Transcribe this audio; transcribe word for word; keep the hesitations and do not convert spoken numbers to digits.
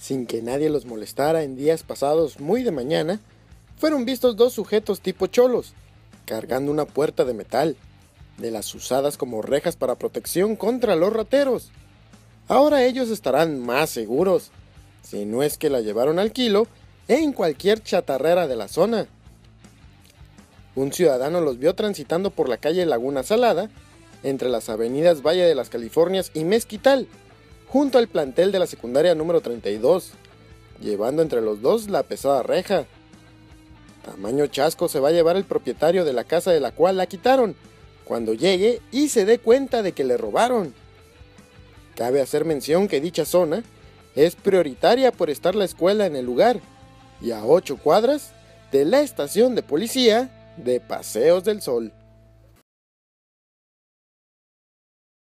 Sin que nadie los molestara en días pasados muy de mañana, fueron vistos dos sujetos tipo cholos, cargando una puerta de metal, de las usadas como rejas para protección contra los rateros. Ahora ellos estarán más seguros, si no es que la llevaron al kilo en cualquier chatarrera de la zona. Un ciudadano los vio transitando por la calle Laguna Salada, entre las avenidas Valle de las Californias y Mezquital, junto al plantel de la secundaria número treinta y dos, llevando entre los dos la pesada reja. Tamaño chasco se va a llevar el propietario de la casa de la cual la quitaron, cuando llegue y se dé cuenta de que le robaron. Cabe hacer mención que dicha zona es prioritaria por estar la escuela en el lugar, y a ocho cuadras de la estación de policía de Paseos del Sol.